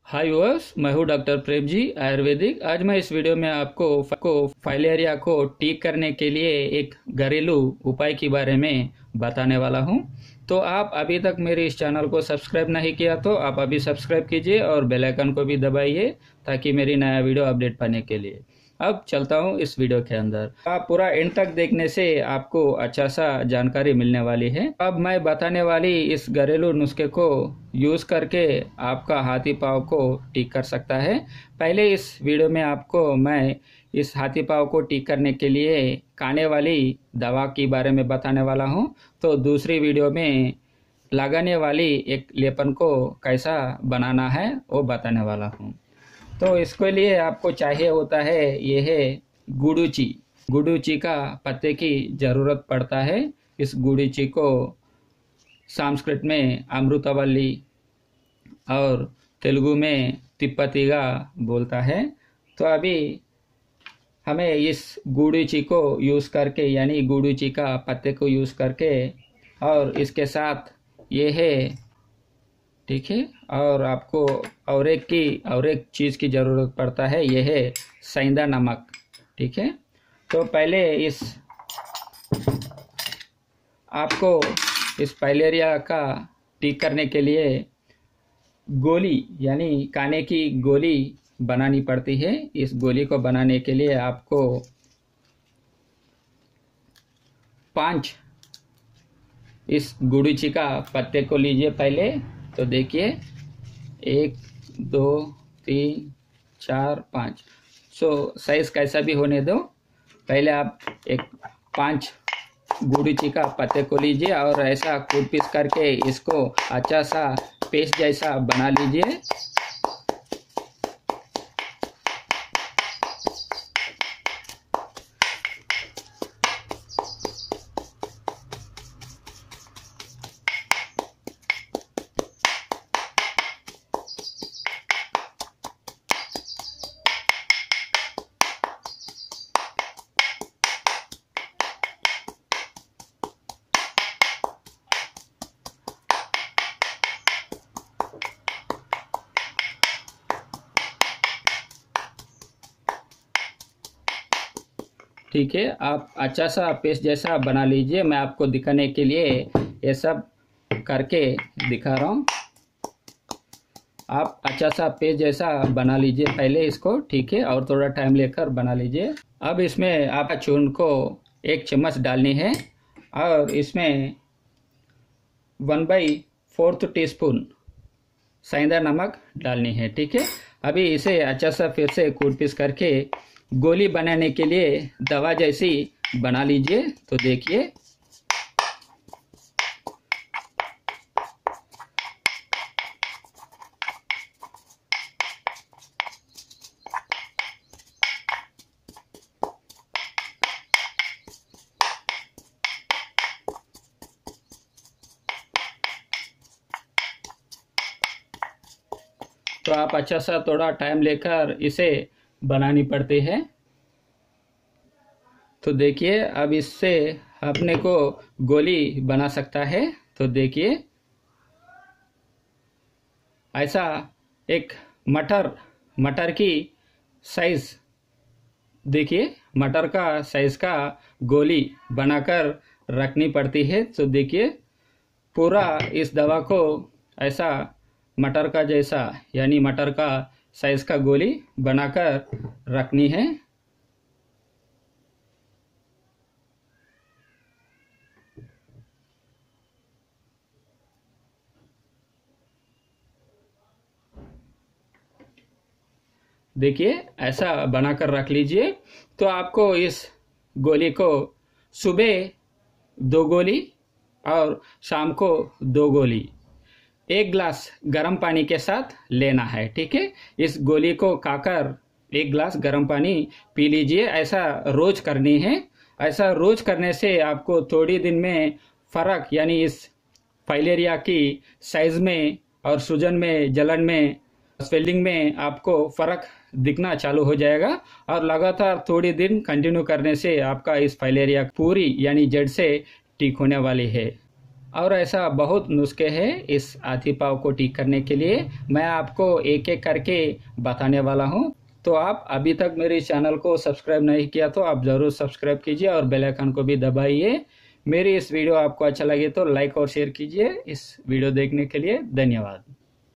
हाय viewers, मैं हूँ doctor Prem ji Ayurvedic. आज मैं इस वीडियो में आपको फाइलेरिया को ठीक करने के लिए एक घरेलू उपाय के बारे में बताने वाला हूँ। तो आप अभी तक मेरे इस चैनल को सब्सक्राइब नहीं किया तो आप अभी सब्सक्राइब कीजिए और बेल आइकन को भी दबाइए ताकि मेरी नया वीडियो अपडेट पाने के लिए। अब चलता हूँ इस वीडियो के अंदर। आप पूरा एंड तक देखने से आपको अच्छा सा जानकारी मिलने वाली है। अब मैं बताने वाली इस घरेलू नुस्खे को यूज करके आपका हाथी पाँव को ठीक कर सकता है। पहले इस वीडियो में आपको मैं इस हाथी पाँव को ठीक करने के लिए खाने वाली दवा के बारे में बताने वाला हूँ। तो दूसरी वीडियो में लगाने वाली एक लेपन को कैसा बनाना है वो बताने वाला हूँ। तो इसके लिए आपको चाहिए होता है ये है गुडुची। गुडुची का पत्ते की ज़रूरत पड़ता है। इस गुडुची को संस्कृत में अमृतवल्ली और तेलुगु में तिप्पतिगा बोलता है। तो अभी हमें इस गुडुची को यूज़ करके यानी गुडुची का पत्ते को यूज़ करके और इसके साथ ये है, ठीक है, और आपको और एक चीज़ की ज़रूरत पड़ता है, यह है सेंधा नमक। ठीक है, तो पहले आपको इस फाइलेरिया का ठीक करने के लिए गोली यानी खाने की गोली बनानी पड़ती है। इस गोली को बनाने के लिए आपको 5 इस गुडुची का पत्ते को लीजिए पहले। तो देखिए 1 2 3 4 5। सो साइज कैसा भी होने दो, पहले आप 5 गुडुची का पत्ते को लीजिए और ऐसा कूट पीस करके इसको अच्छा सा पेस्ट जैसा बना लीजिए। ठीक है, आप अच्छा सा पेस्ट जैसा बना लीजिए। मैं आपको दिखाने के लिए ये सब करके दिखा रहा हूँ। आप अच्छा सा पेस्ट जैसा बना लीजिए पहले इसको, ठीक है, और थोड़ा टाइम लेकर बना लीजिए। अब इसमें आप चूर्ण को 1 चम्मच डालनी है और इसमें 1/4 टीस्पून सेंधा नमक डालनी है। ठीक है, अभी इसे अच्छा सा फिर से कूट पीस करके गोली बनाने के लिए दवा जैसी बना लीजिए। तो देखिए तो आप अच्छा सा थोड़ा टाइम लेकर इसे बनानी पड़ती है। तो देखिए अब इससे अपने को गोली बना सकता है। तो देखिए ऐसा एक मटर की साइज, देखिए मटर का साइज का गोली बनाकर रखनी पड़ती है। तो देखिए पूरा इस दवा को ऐसा मटर का जैसा यानी मटर का साइज का गोली बनाकर रखनी है। देखिए ऐसा बनाकर रख लीजिए। तो आपको इस गोली को सुबह 2 गोली और शाम को 2 गोली 1 गिलास गर्म पानी के साथ लेना है। ठीक है, इस गोली को खाकर 1 गिलास गर्म पानी पी लीजिए। ऐसा रोज करनी है। ऐसा रोज करने से आपको थोड़ी दिन में फर्क यानी इस फाइलेरिया की साइज में और सूजन में, जलन में, स्वेलिंग में आपको फर्क दिखना चालू हो जाएगा। और लगातार थोड़ी दिन कंटिन्यू करने से आपका इस फाइलेरिया पूरी यानी जड़ से ठीक होने वाली है। और ऐसा बहुत नुस्खे हैं इस हाथी पाँव को ठीक करने के लिए। मैं आपको एक एक करके बताने वाला हूँ। तो आप अभी तक मेरे चैनल को सब्सक्राइब नहीं किया तो आप ज़रूर सब्सक्राइब कीजिए और बेल आइकन को भी दबाइए। मेरी इस वीडियो आपको अच्छा लगे तो लाइक और शेयर कीजिए। इस वीडियो देखने के लिए धन्यवाद।